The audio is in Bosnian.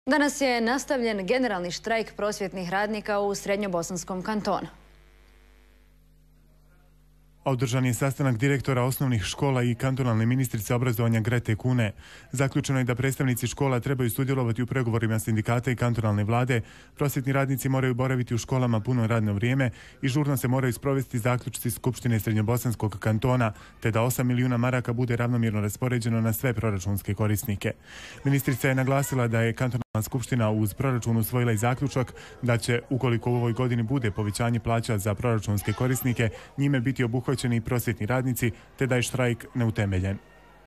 Danas je nastavljen generalni štrajk prosvjetnih radnika u Srednjobosanskom kantonu. Održan je sastanak direktora osnovnih škola i kantonalne ministrice obrazovanja Grete Kune. Zaključeno je da predstavnici škola trebaju sudjelovati u pregovorima sindikata i kantonalne vlade, prosvjetni radnici moraju boraviti u školama puno radno vrijeme i žurno se moraju sprovesti zaključci Skupštine Srednjobosanskog kantona, te da 8 milijuna maraka bude ravnomjerno raspoređeno na sve proračunske korisnike. Ministrica je naglasila da je kantonalna skupština uz proračun usvojila i zaključak da će, ukoliko u ovoj godini bude povećanje plaća za proračunske korisnike, njime biti obuhvaćeni i prosvjetni radnici, te da je štrajk neutemeljen.